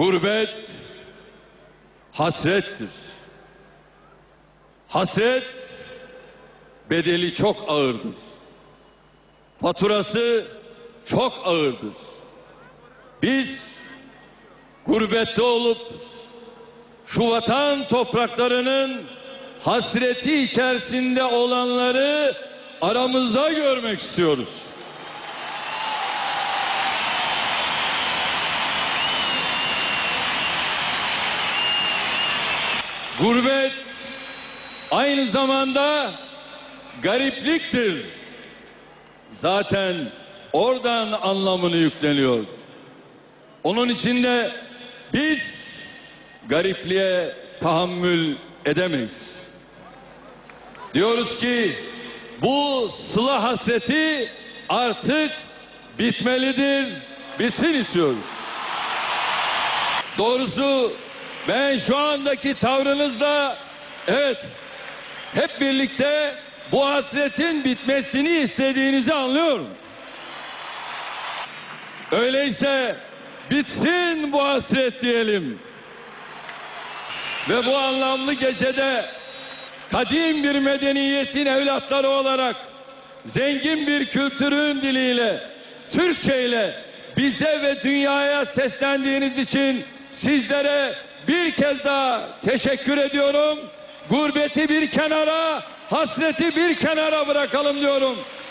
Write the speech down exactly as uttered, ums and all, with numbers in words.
Gurbet hasrettir. Hasret bedeli çok ağırdır. Faturası çok ağırdır. Biz gurbette olup şu vatan topraklarının hasreti içerisinde olanları aramızda görmek istiyoruz. Gurbet aynı zamanda garipliktir. Zaten oradan anlamını yükleniyor. Onun için de biz garipliğe tahammül edemeyiz. Diyoruz ki bu sıla hasreti artık bitmelidir, bitsin istiyoruz. Doğrusu ben şu andaki tavrınızla evet hep birlikte bu hasretin bitmesini istediğinizi anlıyorum. Öyleyse bitsin bu hasret diyelim. Ve bu anlamlı gecede kadim bir medeniyetin evlatları olarak zengin bir kültürün diliyle, Türkçe ile bize ve dünyaya seslendiğiniz için sizlere bir kez daha teşekkür ediyorum. Gurbeti bir kenara, hasreti bir kenara bırakalım diyorum.